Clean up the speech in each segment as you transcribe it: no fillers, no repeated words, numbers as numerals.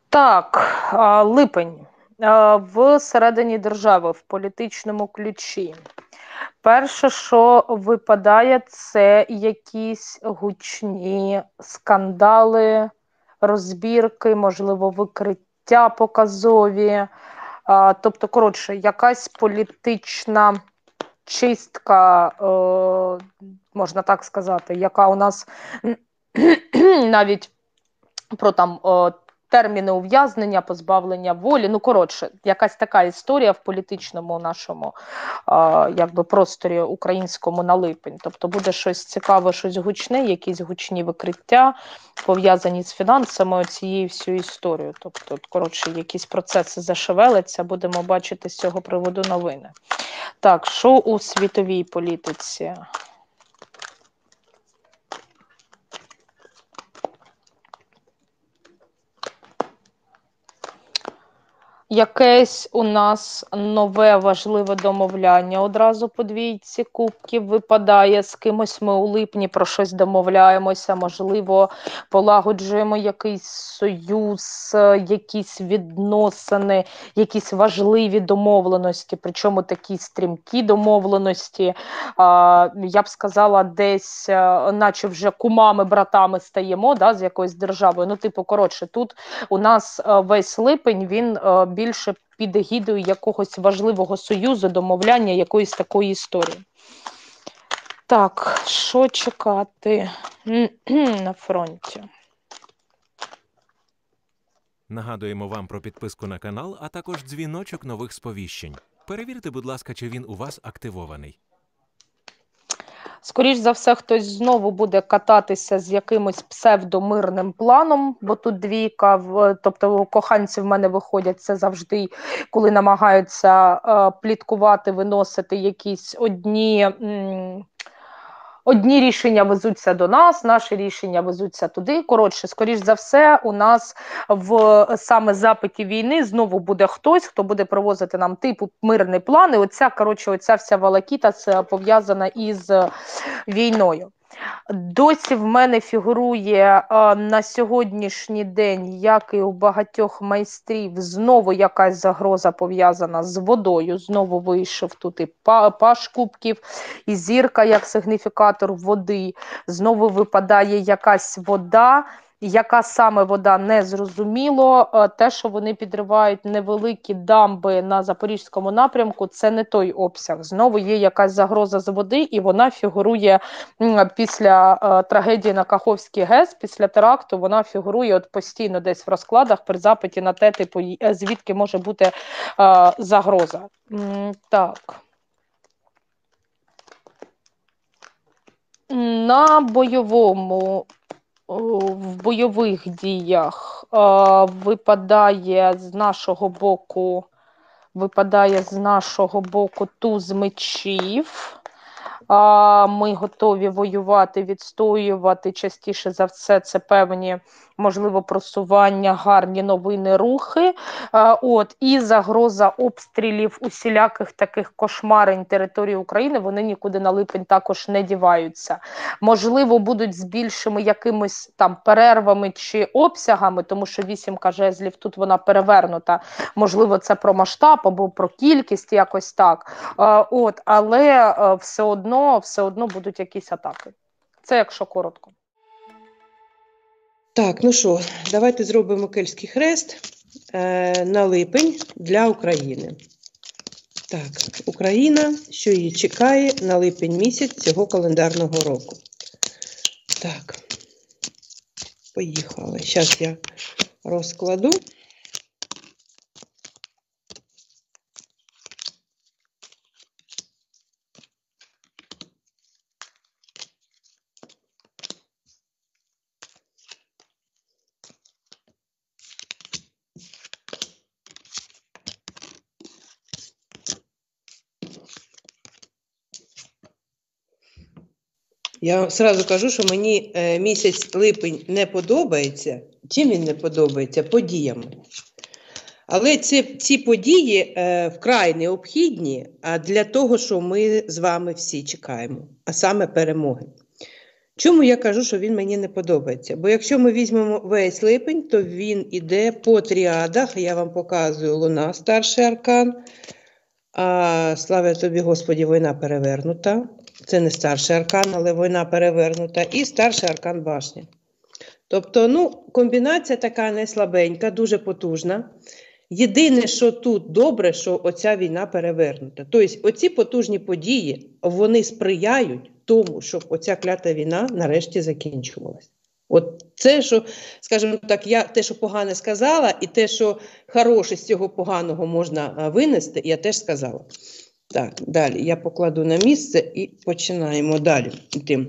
Так, липень. В середині держави, в політичному ключі. Перше, що випадає, це якісь гучні скандали, розбірки, можливо, викриття показові. Тобто, коротше, якась політична чистка, можна так сказати, яка у нас навіть про там терміни ув'язнення, позбавлення волі. Ну, коротше, якась така історія в політичному нашому якби просторі українському на липень. Тобто буде щось цікаве, щось гучне, якісь гучні викриття, пов'язані з фінансами, цією всю історію. Тобто, коротше, якісь процеси зашевеляться, будемо бачити з цього приводу новини. Так, що у світовій політиці? Якесь у нас нове важливе домовляння одразу по двійці кубків випадає. З кимось ми у липні про щось домовляємося, можливо, полагоджуємо якийсь союз, якісь відносини, якісь важливі домовленості, причому такі стрімкі домовленості. Я б сказала, десь наче вже кумами, братами стаємо, да, з якоюсь державою. Ну, типу, коротше, тут у нас весь липень, він більше під егідою якогось важливого союзу, домовляння, якоїсь такої історії. Так, що чекати на фронті? Нагадуємо вам про підписку на канал, а також дзвіночок нових сповіщень. Перевірте, будь ласка, чи він у вас активований. Скоріш за все, хтось знову буде кататися з якимось псевдомирним планом, бо тут двійка, тобто коханці в мене виходять, це завжди, коли намагаються пліткувати, виносити якісь одні рішення везуться до нас, наші рішення везуться туди. Коротше, скоріш за все, у нас в саме запиті війни знову буде хтось, хто буде привозити нам типу мирний план. І оця вся волокіта пов'язана із війною. Досі в мене фігурує на сьогоднішній день, як і у багатьох майстрів, знову якась загроза пов'язана з водою. Знову вийшов тут і паж кубків, і зірка як сигніфікатор води. Знову випадає якась вода. Яка саме вода, не зрозуміло. Те, що вони підривають невеликі дамби на Запорізькому напрямку, це не той обсяг. Знову є якась загроза з води, і вона фігурує після трагедії на Каховській ГЕС, після теракту, вона фігурує от постійно десь в розкладах при запиті на те, типу, звідки може бути загроза. Так. На бойовому в бойових діях випадає з нашого боку туз мечів. Ми готові воювати, відстоювати, частіше за все це певні, можливо, просування, гарні новини, рухи. І загроза обстрілів усіляких таких кошмарень території України, вони нікуди на липень також не діваються. Можливо, будуть з більшими якимись там перервами чи обсягами, тому що вісімка жезлів тут вона перевернута. Можливо, це про масштаб або про кількість, якось так. Але все одно будуть якісь атаки. Це якщо коротко. Так, ну що, давайте зробимо Кельтський хрест на липень для України. Так, Україна, що її чекає на липень місяць цього календарного року. Так, поїхали. Зараз я розкладу. Я одразу кажу, що мені місяць липень не подобається. Чим він не подобається? Подіями. Але ці події вкрай необхідні для того, що ми з вами всі чекаємо, а саме перемоги. Чому я кажу, що він мені не подобається? Бо якщо ми візьмемо весь липень, то він іде по тріадах. Я вам показую Луна, старший аркан. Слава тобі, Господі, війна перевернута. Це не старший аркан, але війна перевернута. І старший аркан башня. Тобто, комбінація така не слабенька, дуже потужна. Єдине, що тут добре, що оця війна перевернута. Тобто, оці потужні події, вони сприяють тому, щоб оця клята війна нарешті закінчувалась. От це, що, скажімо так, я те, що погане сказала, і те, що хороше з цього поганого можна винести, я теж сказала. Так, далі я покладу на місце і починаємо далі йти.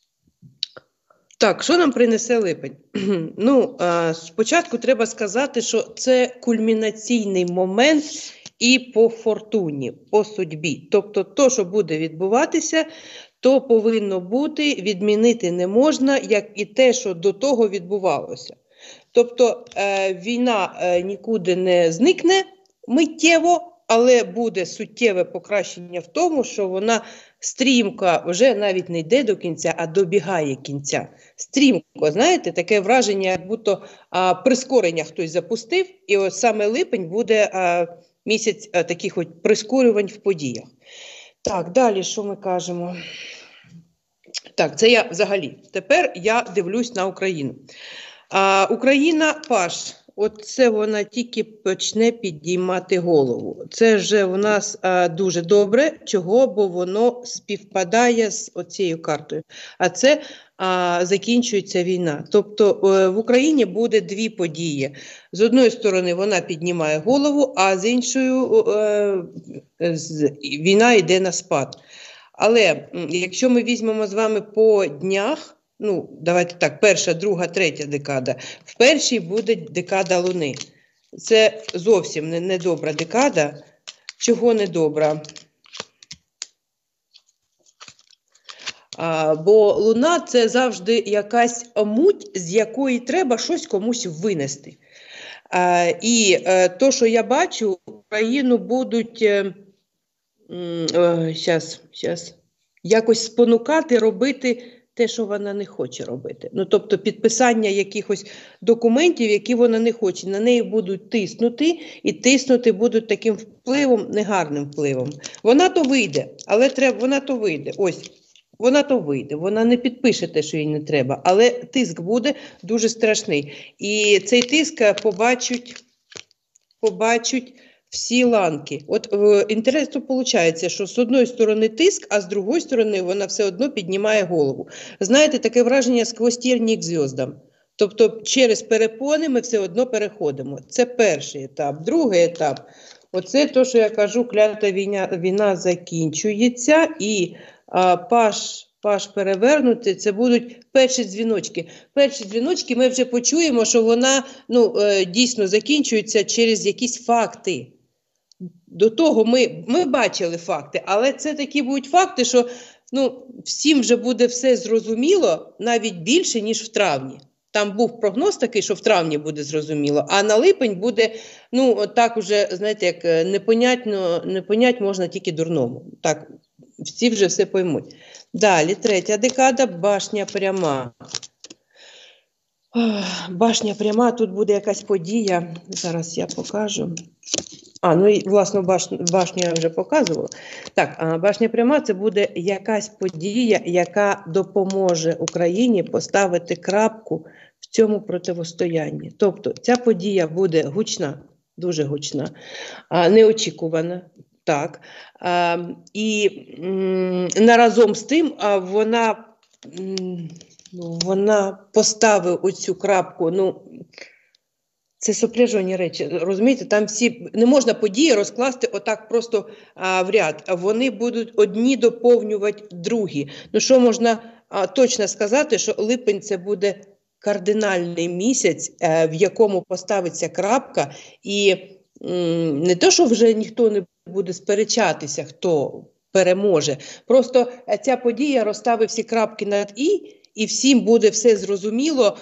Так, що нам принесе липень? Спочатку треба сказати, що це кульмінаційний момент і по фортуні, по судьбі. Тобто, то, що буде відбуватися, то повинно бути, відмінити не можна, як і те, що до того відбувалося. Тобто, війна нікуди не зникне миттєво, але буде суттєве покращення в тому, що вона стрімко вже навіть не йде до кінця, а добігає кінця. Стрімко, знаєте, таке враження, як будто прискорення хтось запустив, і ось саме липень буде місяць таких от прискорювань в подіях. Так, далі що ми кажемо? Так, це я взагалі. Тепер я дивлюсь на Україну. Україна Паш. Оце вона тільки почне підіймати голову. Це вже в нас дуже добре. Чого? Бо воно співпадає з оцією картою. А це закінчується війна. Тобто в Україні буде дві події. З одної сторони вона піднімає голову, а з іншою війна йде на спад. Але якщо ми візьмемо з вами по днях, давайте так, перша, друга, третя декада. В першій буде декада Луни. Це зовсім не добра декада. Чого не добра? Бо Луна – це завжди якась муть, з якої треба щось комусь винести. І то, що я бачу, Україну будуть якось спонукати робити те, що вона не хоче робити. Тобто підписання якихось документів, які вона не хоче. На неї будуть тиснути, і тиснути будуть таким впливом, негарним впливом. Вона то вийде, але вона то вийде. Ось, вона то вийде. Вона не підпише те, що їй не треба. Але тиск буде дуже страшний. І цей тиск побачать всі ланки. От інтересно виходить, що з одної сторони тиск, а з другої сторони вона все одно піднімає голову. Знаєте, таке враження сквозь тернії к зв'яздам. Тобто через перепони ми все одно переходимо. Це перший етап. Другий етап. Оце те, що я кажу, клята війна закінчується і Паш перевернути, це будуть перші дзвіночки. Перші дзвіночки ми вже почуємо, що вона дійсно закінчується через якісь факти. До того ми бачили факти, але це такі будуть факти, що всім вже буде все зрозуміло, навіть більше, ніж в травні. Там був прогноз такий, що в травні буде зрозуміло, а на липень буде, так уже, знаєте, як не понять можна тільки дурному. Так, всі вже все поймуть. Далі, третя декада, башня пряма. Башня пряма, тут буде якась подія, зараз я покажу. Власне, башню я вже показувала. Так, башня пряма – це буде якась подія, яка допоможе Україні поставити крапку в цьому противостоянні. Тобто, ця подія буде гучна, дуже гучна, неочікувана. Так, і разом з тим вона поставить оцю крапку, це сопляжені речі, розумієте, там всі, не можна події розкласти отак просто в ряд, вони будуть одні доповнювати другі. Що можна точно сказати, що липень це буде кардинальний місяць, в якому поставиться крапка, і не то, що вже ніхто не буде сперечатися, хто переможе. Просто ця подія розставить всі крапки над і всім буде все зрозуміло,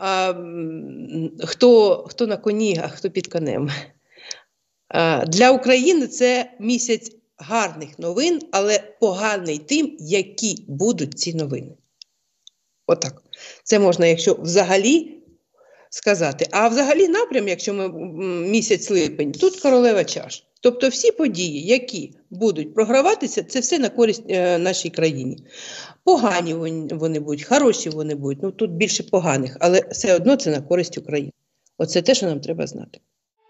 хто на коні, а хто під конем. Для України це місяць гарних новин, але поганий тим, які будуть ці новини. Отак. Це можна, якщо взагалі сказати. А взагалі напрям, якщо ми місяць липень, тут королева чаш. Тобто всі події, які будуть програватися, це все на користь нашій країні. Погані вони будуть, хороші вони будуть, ну тут більше поганих, але все одно це на користь України. Оце те, що нам треба знати.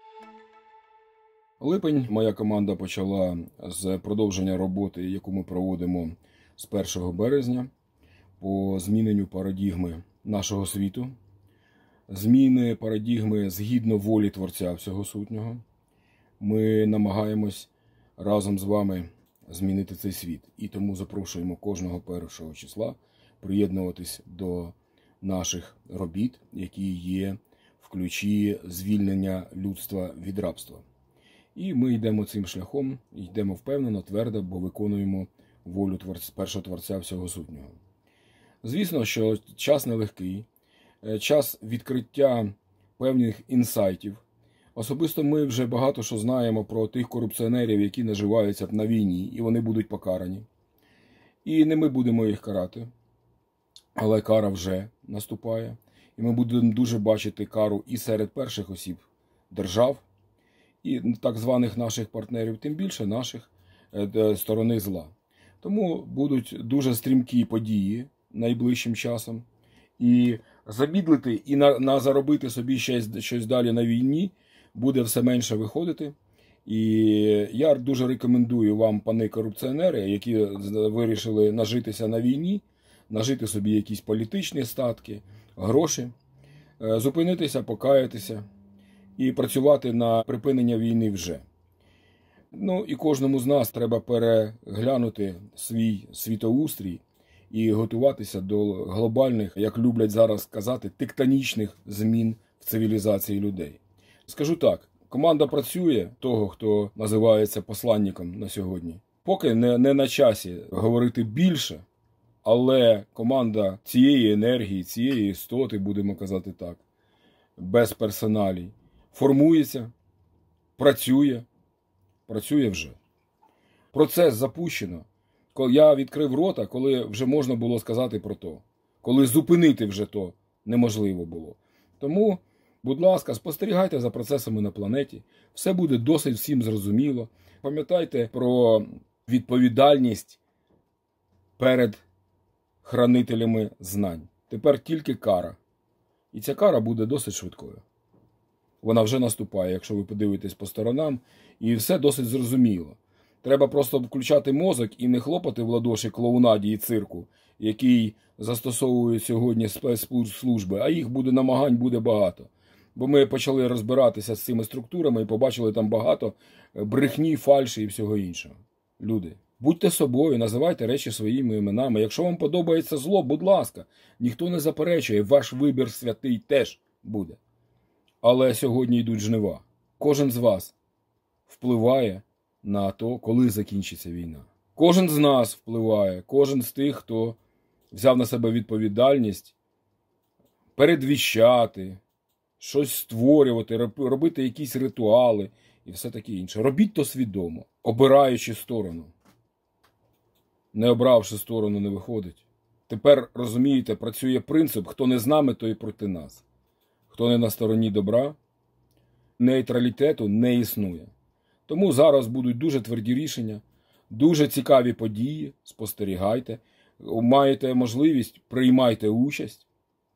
Липень моя команда почала з продовження роботи, яку ми проводимо з 1 березня по зміненню парадігми нашого світу, зміни парадігми згідно волі Творця Всього Сутнього. Ми намагаємось разом з вами змінити цей світ. І тому запрошуємо кожного 1 числа приєднуватись до наших робіт, які є в ключі звільнення людства від рабства. І ми йдемо цим шляхом, йдемо впевнено, твердо, бо виконуємо волю першого Творця Всього Сутнього. Звісно, що час нелегкий, час відкриття певних інсайтів. Особисто ми вже багато що знаємо про тих корупціонерів, які наживаються на війні, і вони будуть покарані. І не ми будемо їх карати, але кара вже наступає. І ми будемо дуже бачити кару і серед перших осіб держав, і так званих наших партнерів, тим більше наших сторони зла. Тому будуть дуже стрімкі події найближчим часом. І замідлити і заробити собі щось далі на війні буде все менше виходити. І я дуже рекомендую вам, пани корупціонери, які вирішили нажитися на війні, нажити собі якісь політичні статки, гроші, зупинитися, покаятися і працювати на припинення війни вже. Ну і кожному з нас треба переглянути свій світоустрій і готуватися до глобальних, як люблять зараз казати, тектонічних змін в цивілізації людей. Скажу так, команда працює, того, хто називається посланником на сьогодні. Поки не на часі говорити більше, але команда цієї енергії, цієї істоти, будемо казати так, без персоналій, формується, працює вже. Процес запущено. Я відкрив рота, коли вже можна було сказати про то. Коли зупинити вже то неможливо було. Тому, будь ласка, спостерігайте за процесами на планеті. Все буде досить всім зрозуміло. Пам'ятайте про відповідальність перед хранителями знань. Тепер тільки кара. І ця кара буде досить швидкою. Вона вже наступає, якщо ви подивитесь по сторонам, і все досить зрозуміло. Треба просто включати мозок і не хлопати в ладоші клоунаді і цирку, який застосовують сьогодні спецслужби, а їх намагань буде багато. Бо ми почали розбиратися з цими структурами і побачили там багато брехні, фальші і всього іншого. Люди, будьте собою, називайте речі своїми іменами. Якщо вам подобається зло, будь ласка, ніхто не заперечує, ваш вибір святий теж буде. Але сьогодні йдуть жнива. Кожен з вас впливає на то, коли закінчиться війна. Кожен з нас впливає, кожен з тих, хто взяв на себе відповідальність передвіщати, щось створювати, робити якісь ритуали і все таке інше. Робіть то свідомо, обираючи сторону. Не обравши сторону, не виходить. Тепер, розумієте, працює принцип, хто не з нами, той проти нас. Хто не на стороні добра, нейтралітету не існує. Тому зараз будуть дуже тверді рішення, дуже цікаві події, спостерігайте, маєте можливість, приймайте участь,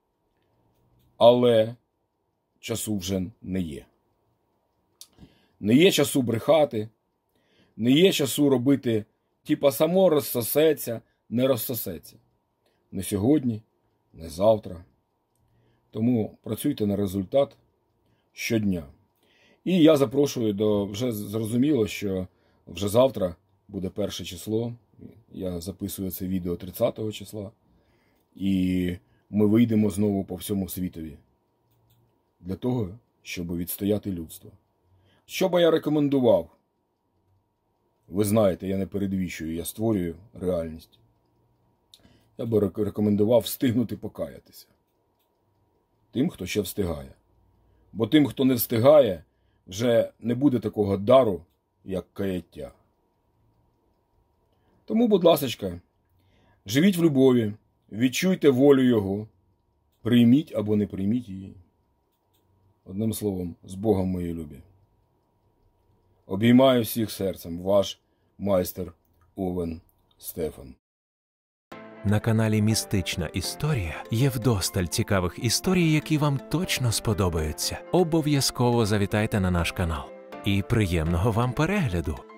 але часу вже не є. Не є часу брехати, не є часу робити, типа само розсосеться, не розсосеться. Не сьогодні, не завтра. Тому працюйте на результат щодня. І я запрошую вже зрозуміло, що вже завтра буде 1 число. Я записую це відео 30 числа. І ми вийдемо знову по всьому світові. Для того, щоб відстояти людство. Що би я рекомендував? Ви знаєте, я не передвіщую, я створюю реальність. Я би рекомендував встигнути покаятися. Тим, хто ще встигає. Бо тим, хто не встигає, вже не буде такого дару, як каяття. Тому, будь ласочка, живіть в любові, Відчуйте волю Його, прийміть або не прийміть її. Одним словом, з Богом, мої любі. Обіймаю всіх серцем, ваш майстер Овен Стефан. На каналі «Містична історія» є вдосталь цікавих історій, які вам точно сподобаються. Обов'язково завітайте на наш канал. І приємного вам перегляду!